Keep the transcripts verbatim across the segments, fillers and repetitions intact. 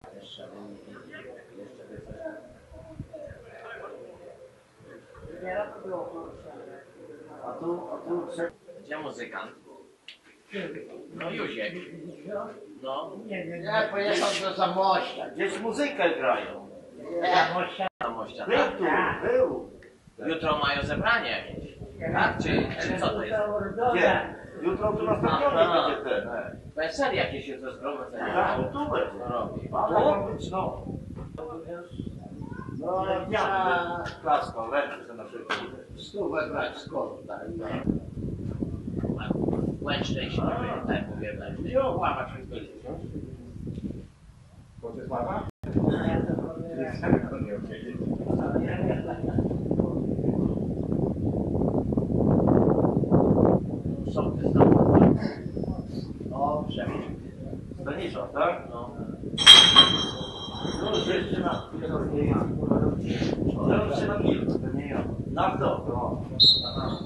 Jeszcze by jeszcze by coś. A tu, a tu... Gdzie muzykant? No Józiek. No. Nie, nie, nie, pojechał do Zamościa. Gdzieś muzykę grają. Zamościa. Zamościa, Był tak? tu, był. Jutro mają zebranie jakieś. Tak? Czy, czy co to jest? Nie, jutro tu następny będzie ten. Wesele jakieś jutro zgromadzenie. Tak, tu będzie. Co robi? Ale ma być no. No, ja klaską, ręce na szybko. Stówę brać skąd, tak. Łęcznej śpiewy, tak mówię, będzie. Gdzie łamać wszystko jest? Po co sława? Nie, to nie okej. Sołtys tam. O, przemysł. Stanisław, tak? No. No, jeszcze na chwilę to nie ma. No, jeszcze na chwilę. To nie ja. Na to, no. Aha.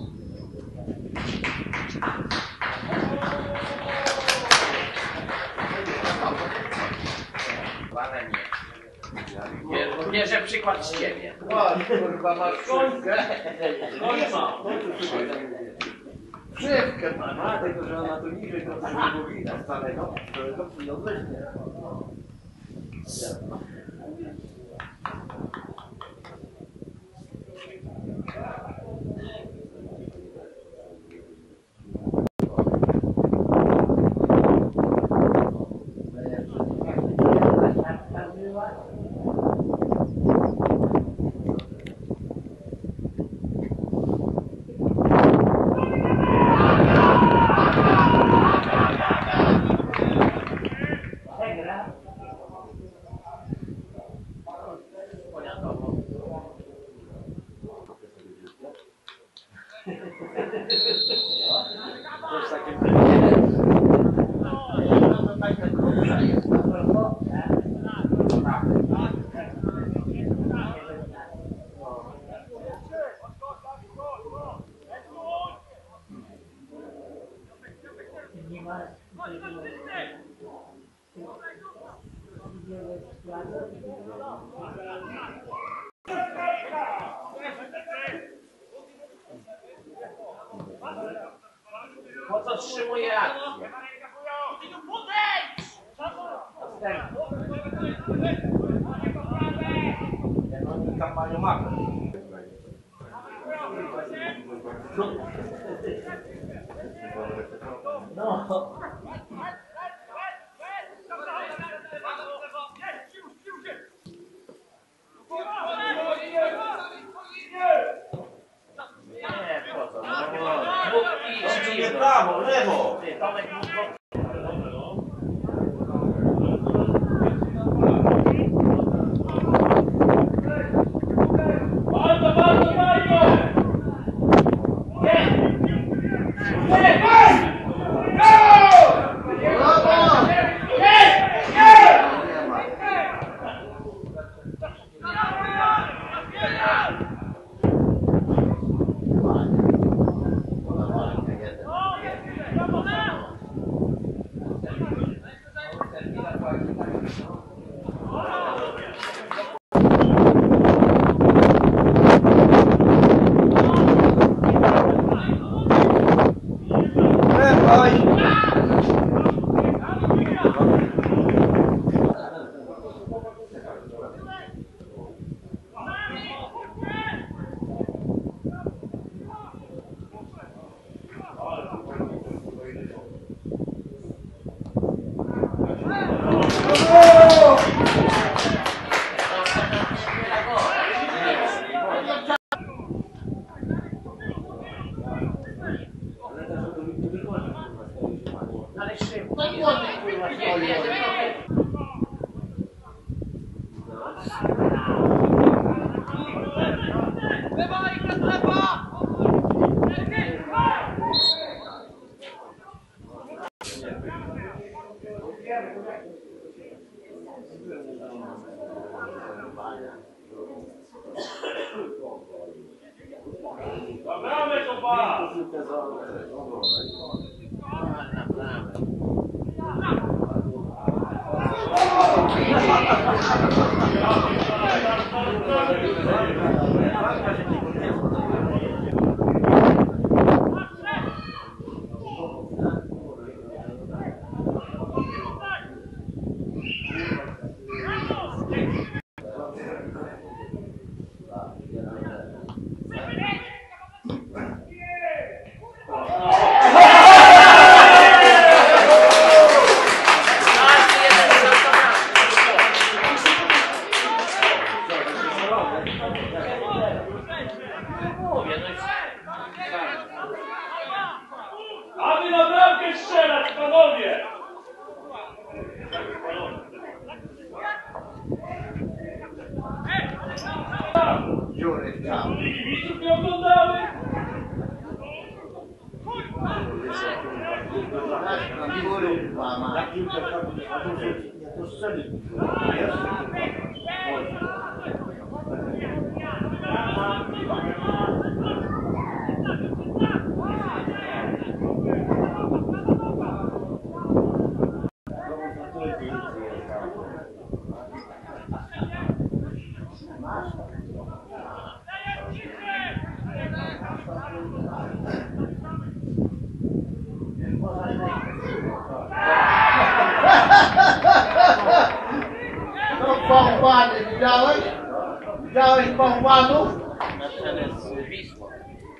Ale nie. Bierze przykład z ciebie. Chodź, kurwa, masz szybkę. Nie ma. Szybkę ma, ma, tylko że ona tu niżej, to nie mówi na starego, to to przyjąłeś, nie? To jest takie pytanie. No to taka grubsza jest. Po co wstrzymuje akcję? Jak oni tam mają mapę. No. Nie, po co? Mógł iść Nie prawo, lewo. Ty, Tomek mógł... Bardzo, bardzo, bardzo! Ale szybko. No młody, kurwa, nie, nie, Zabramy to pas! Naprawdę. Aby na bramkę strzelać, panowie! Dziury tam. Kibiców nie oglądały? Dziury mama. Na piłkę to strzeli. No bałwany, widziałeś? Widziałeś bałwanów? Na czele z Wisłą.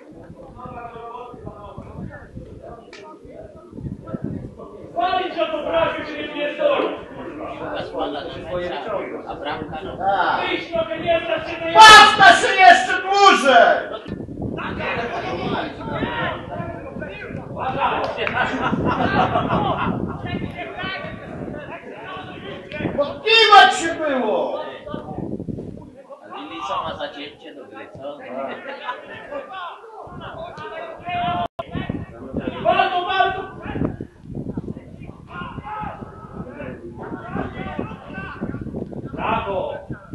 Palić na to bramkę, czy nie pierdolić? Składa się mecza, a bramka no. Tak. Wyjść trochę nie stać się na Basta się jeszcze dłużej! Podkiwać się było! A Lili co ma zacięcie do gry, co? Walto, walto! Brawo!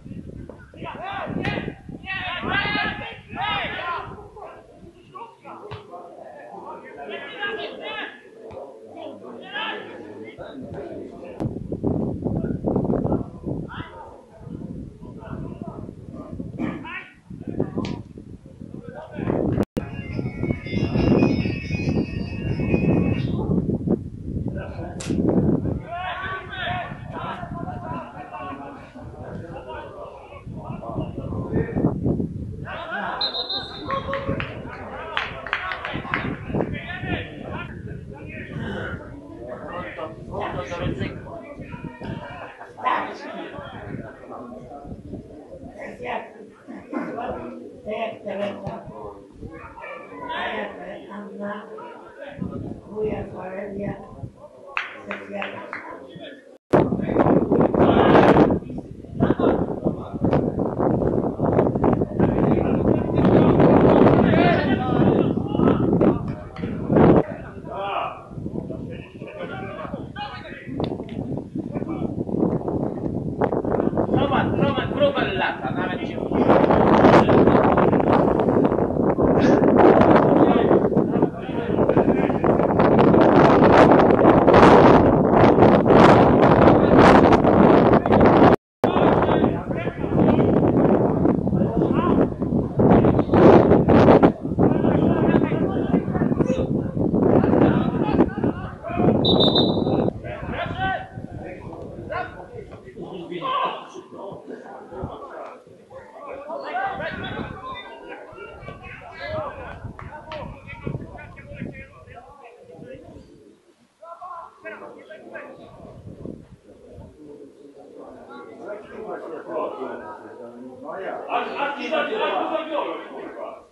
Anna, wuja Warelia, Sefjana. Roman, Roman, Grubel lata, nawet się Aż, aż ci zabiorą, kurwa.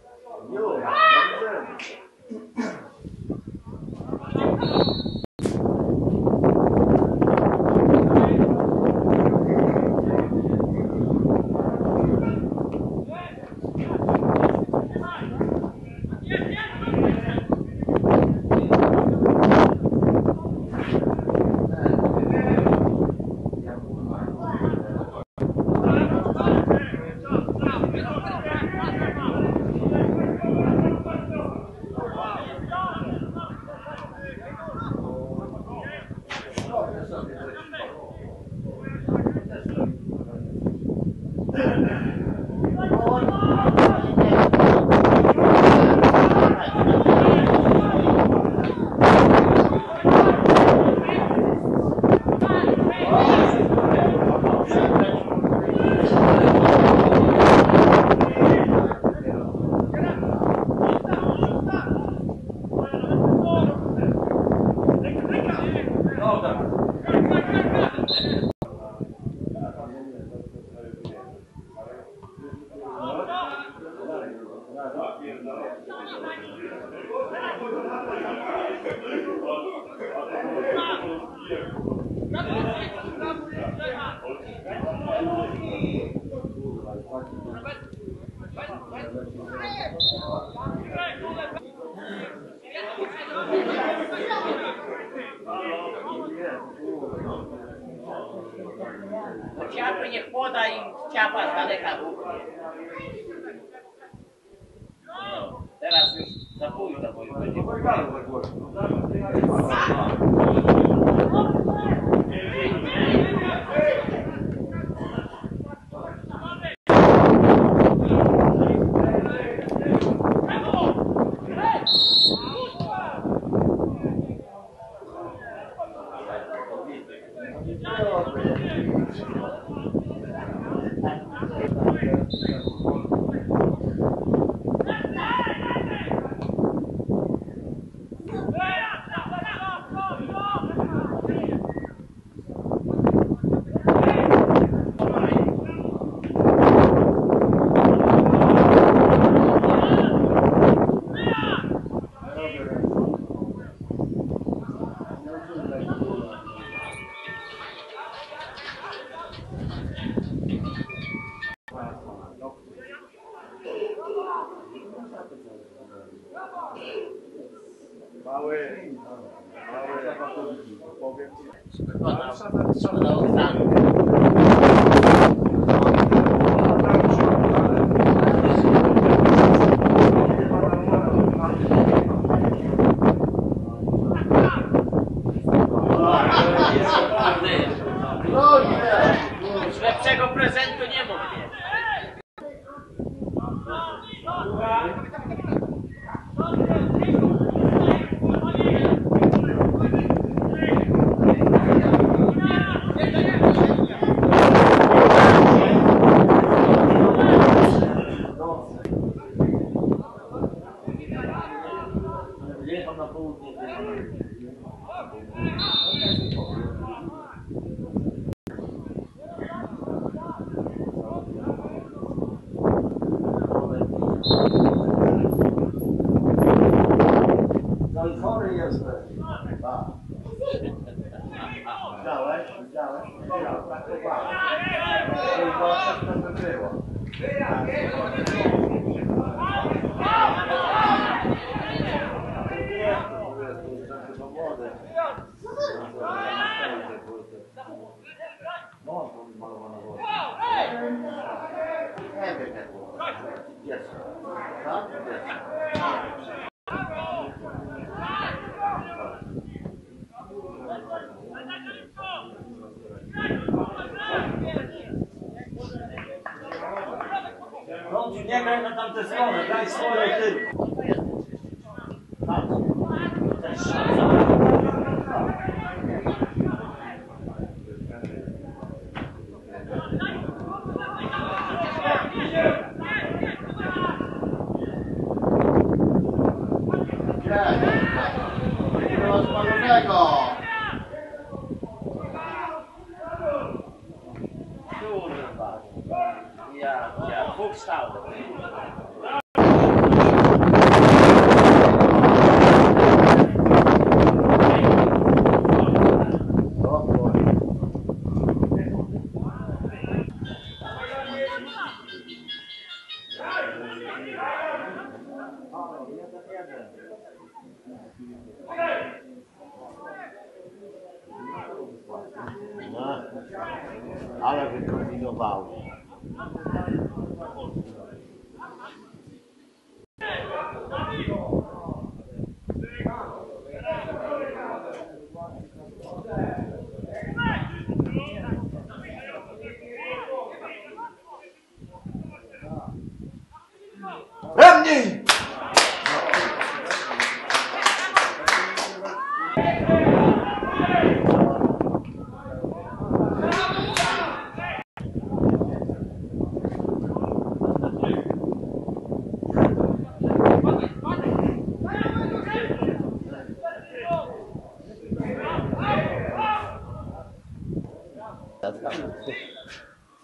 No ciapy niech poda im ciapa z daleka ruchnie. Teraz już za późno, bo już będzie Mały, mały, powiem ci. wykonał do stanu. Już lepszego prezentu nie mógł mieć. Jechał na południe. No i chory jesteś. Tak. Widziałeś? Widziałeś? Widziałem. Tak to było. Tylko coś to by było. Nie wiem jak było. Jest. Tak? No, nie graj na tamtę stronę, daj swoje tylko. Tak. Kurwa. Ja, ja, Bóg stał. No, ale wykombinowało.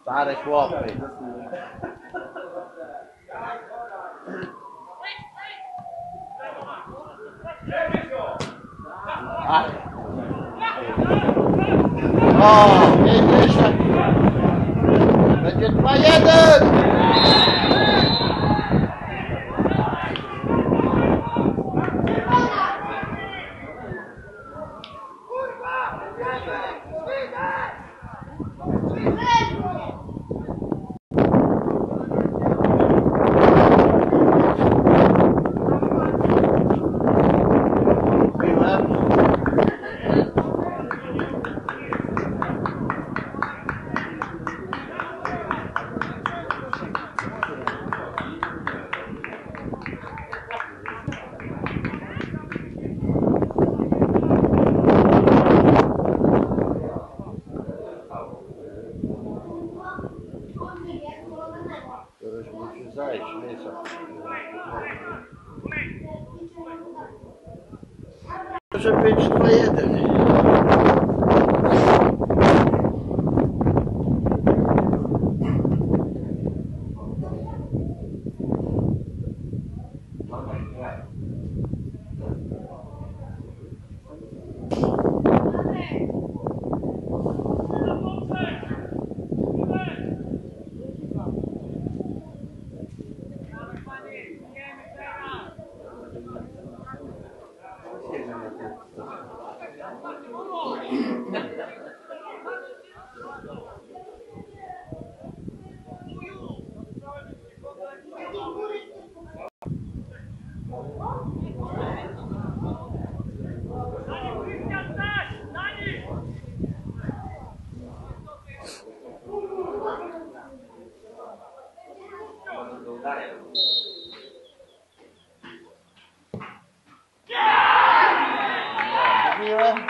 Stare chłopy. A. O, widzisz? Będzie dwa jeden. Któryś musi zajść, miejsca. Może być dwa jeden. Mówiłem?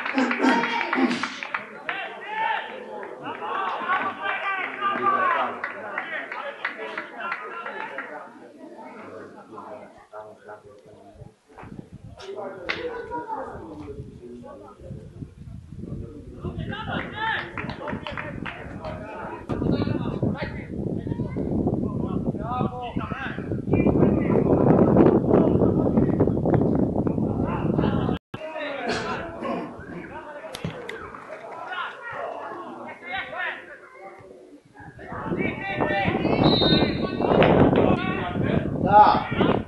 Tak.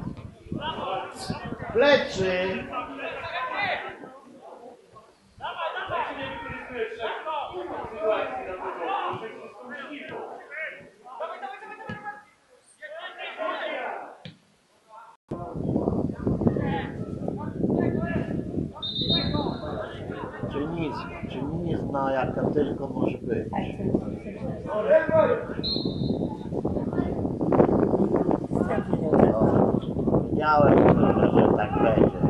Plecy. Czynizna, czynizna jaka tylko może być. Wiedziałem, że tak będzie.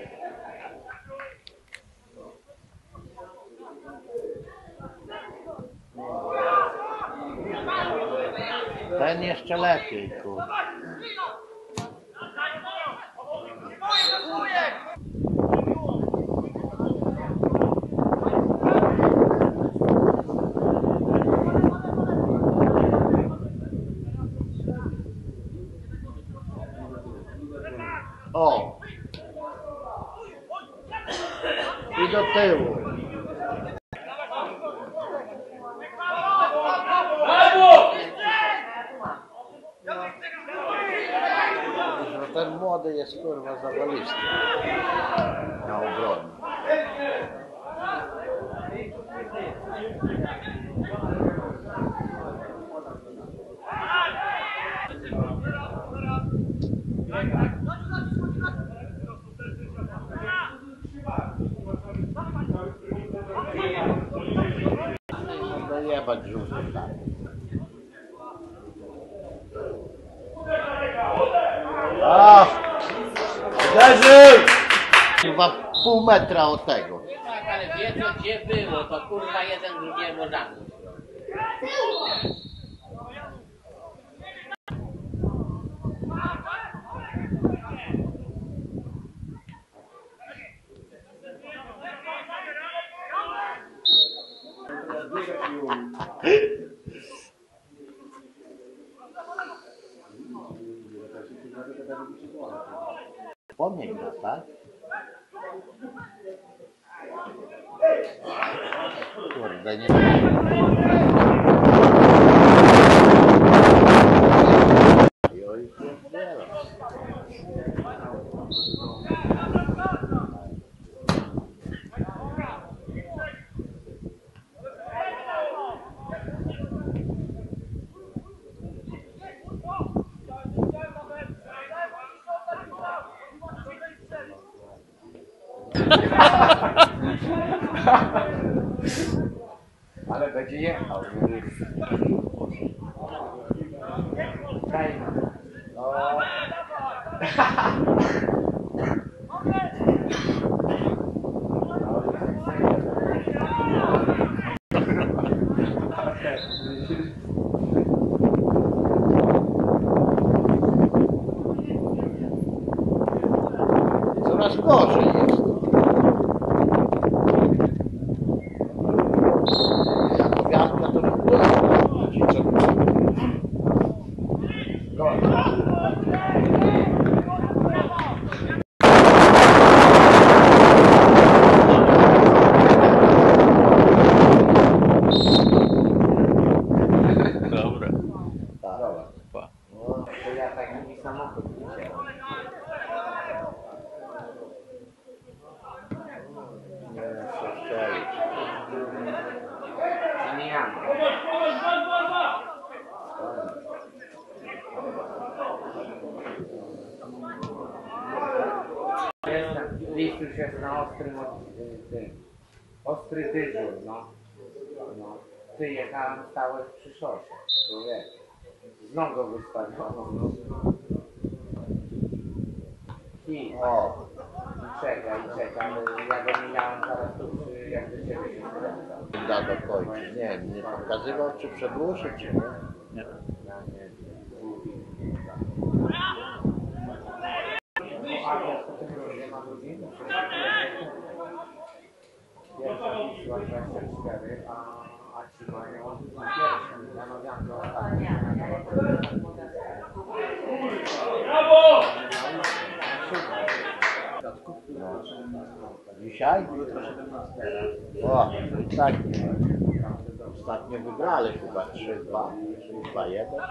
Ten jeszcze lepiej, kurde. O! I do tyłu. Że ten młody jest kurwa zawalisty. Na obronie. Dojebać żółty tak. A! Uderzyj! Chyba pół metra od tego. Tak, ale wiedzą gdzie było, to kurwa jeden drugiemu żadny. Wspomnień gra, tak? Kurde, nie... Oj, pierdziele. Ale będzie jechał. No. Coraz gorzej jest. Gwiazdka to nie było. Ci co... Dobra. Tak. Pa. No, To ja taki samochód widziałem. nie wiem co strzelić. To nie ja. Popatrz, popatrz, dwa, dwa, dwa! Jestem, Listuś jest na ostrym, od- tym, ostry dyżur, no. no. Ty jechałem, stałeś przy szosie, człowiek. Z nogą wystawioną, no. I, O, i czekaj, czekaj, ja go mijałem zaraz tu, przy, jak do ciebie się zwracał. da do końca. Nie wiem, nie pokazywał czy przedłużył, czy nie. Nie. Ja nie wiem. A to w tym rodzie ma drugi? Pierwsza Wisła dwadzieścia cztery, a, a ci mają pierwszą. Zamawiam go Brawo! Dzisiaj? O, i tak. Ostatnio wygrali chyba trzy dwa, trzy dwa jeden.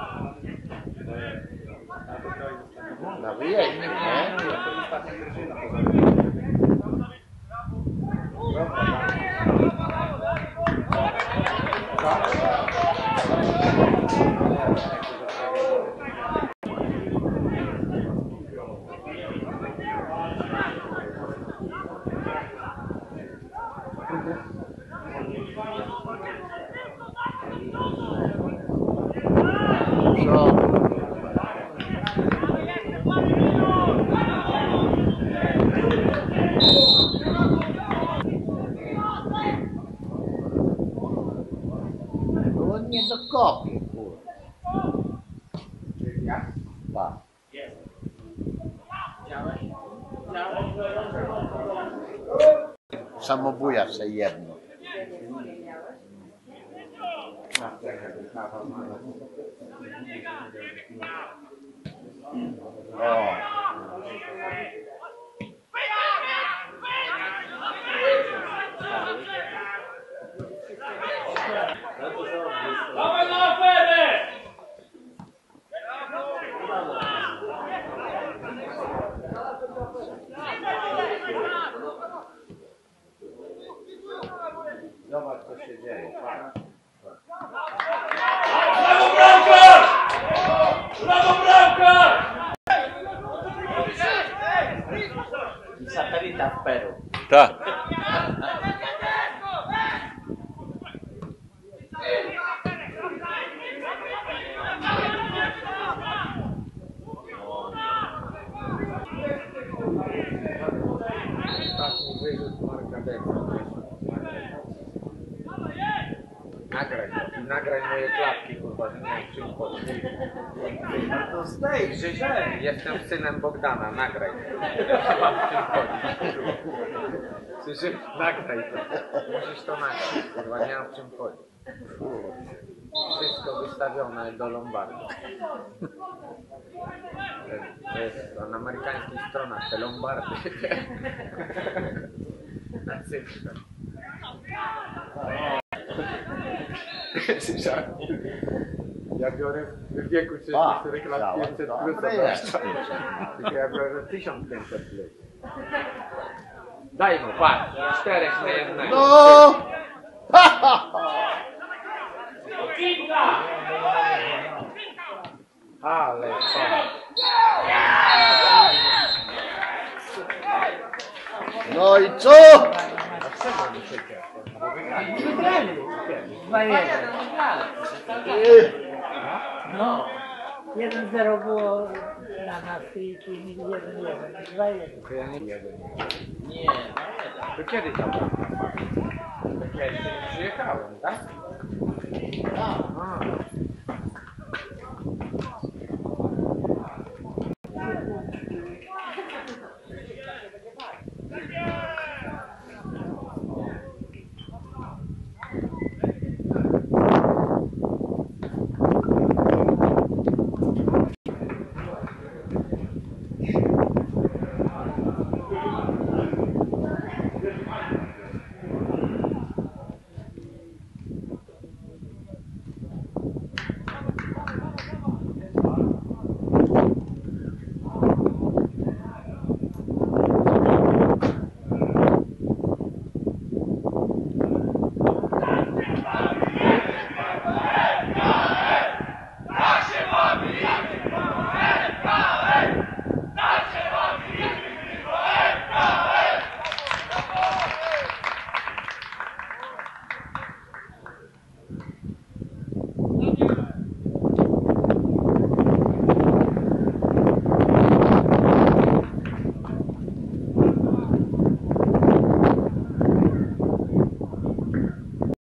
Na wyjeździe, nie? Co? No on nie dokopie, kurwa. Tak. Samobuja se jedno. O. Dawaj na aferę! Zobacz co się dzieje. Patrz. Brawo, bramka! Brawo, bramka! I satelita w Peru. Tak. Ostatni wyrzut Marka Deka. Nagraj to. Nagraj moje klapki, kurwa, że nie wiem czym chodzi. No to zdej, że źle. Jestem synem Bogdana, nagraj. Nie mam w czym chodzi. Słyszysz? Nagraj to. Musisz to nagrać, kurwa, nie mam w czym chodzi. Wszystko wystawione do Lombardu. To jest na amerykańskich stronach te Lombardy. Na cyfrze. Ja biorę w wieku trzydziestu lat pięćset plus, tylko ja biorę tysiąc pięćset plus. Daj mu, patrz, czterech na jednego. No! Ale No i co? dlaczego nie siedział? Bo wygrali. Wygrali. dwa jeden. Ty. No. jeden zero było na nas i jeden jeden. dwa jeden. To ja nie jeden. Nie, To kiedy tam była? To kiedy nie przyjechałem, tak? A,